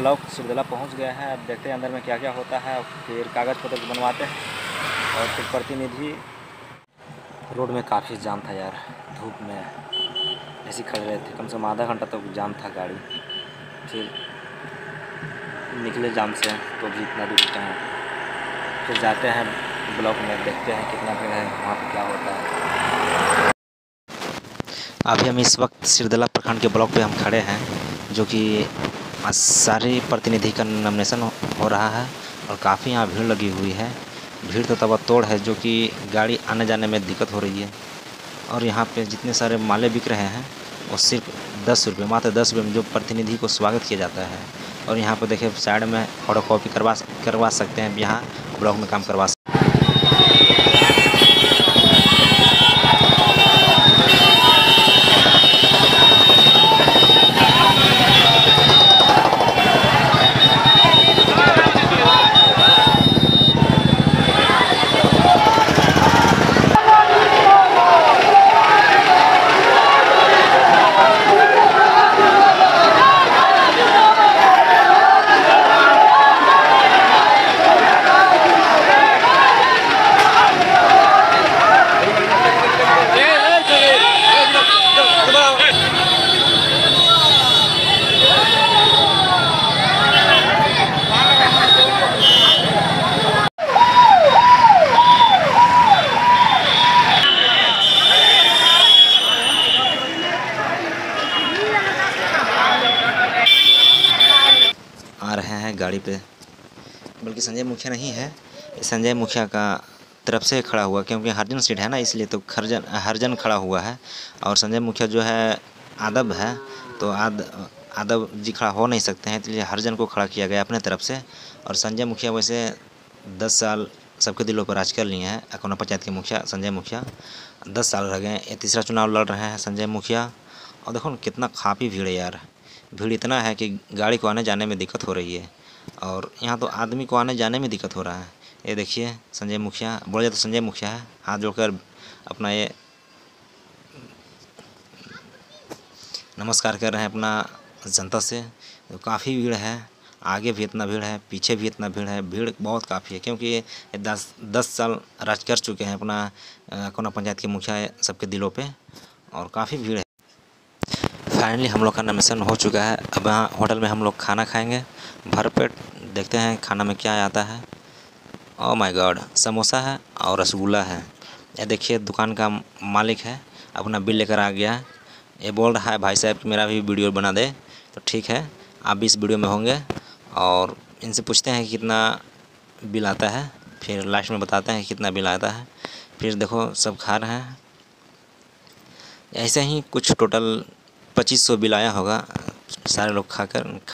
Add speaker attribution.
Speaker 1: Block Sirdala पहुंच गए हैं। अब देखते हैं अंदर में क्या क्या होता है, फिर कागज़ पत्र बनवाते हैं और फिर प्रतिनिधि। रोड में काफ़ी जाम था यार, धूप में ऐसे खड़े रहे थे, कम से कम आधा घंटा तक जाम था गाड़ी। फिर निकले जाम से तो भी इतना दूर रुके हैं। फिर जाते हैं ब्लॉक में, देखते हैं कितना भीड़ है, वहाँ पर क्या होता है। अभी हम इस वक्त सिरदला प्रखंड के ब्लॉक पे हम खड़े हैं, जो कि सारे प्रतिनिधि का नॉमिनेशन हो रहा है और काफ़ी यहाँ भीड़ लगी हुई है। भीड़ तो तबतोड़ है, जो कि गाड़ी आने जाने में दिक्कत हो रही है। और यहाँ पे जितने सारे माले बिक रहे हैं वो सिर्फ 10 रुपये, मात्र 10 रुपये में जो प्रतिनिधि को स्वागत किया जाता है। और यहाँ पे देखिए साइड में फोटोकॉपी करवा सकते हैं, यहाँ ब्लॉक में काम करवा सकते हैं। आ रहे हैं गाड़ी पे, बल्कि संजय मुखिया नहीं है, संजय मुखिया का तरफ से खड़ा हुआ, क्योंकि हरजन सीट है ना, इसलिए तो हरजन खड़ा हुआ है। और संजय मुखिया जो है आदब है, तो आदब जी खड़ा हो नहीं सकते हैं, इसलिए हरजन को खड़ा किया गया अपने तरफ से। और संजय मुखिया वैसे 10 साल सबके दिलों पर राज कर लिए हैं। अकोना पंचायत के मुखिया संजय मुखिया 10 साल रह गए, ये तीसरा चुनाव लड़ रहे हैं संजय मुखिया। और देखो ना कितना काफ़ी भीड़ है यार, भीड़ इतना है कि गाड़ी को आने जाने में दिक्कत हो रही है, और यहाँ तो आदमी को आने जाने में दिक्कत हो रहा है। ये देखिए संजय मुखिया, बोला जाए तो संजय मुखिया है, हाथ जोड़कर अपना ये नमस्कार कर रहे हैं अपना जनता से। तो काफ़ी भीड़ है, आगे भी इतना भीड़ है, पीछे भी इतना भीड़ है, भीड़ बहुत काफ़ी है, क्योंकि ये 10 साल राज कर चुके हैं अपना अकोना पंचायत के मुखिया सबके दिलों पे, और काफ़ी भीड़ है। फाइनली हम लोग का नॉमिनेशन हो चुका है। अब यहाँ होटल में हम लोग खाना खाएंगे भरपेट। देखते हैं खाना में क्या आता है। ओह माय गॉड, समोसा है और रसगुल्ला है। ये देखिए दुकान का मालिक है, अपना बिल लेकर आ गया। ये बोल रहा है भाई साहब कि मेरा भी वीडियो बना दे, तो ठीक है आप भी इस वीडियो में होंगे। और इनसे पूछते हैं कि कितना बिल आता है, फिर लास्ट में बताते हैं कितना बिल आता है। फिर देखो सब खा रहे हैं, ऐसे ही कुछ टोटल 2500 बिल आया होगा सारे लोग खाकर।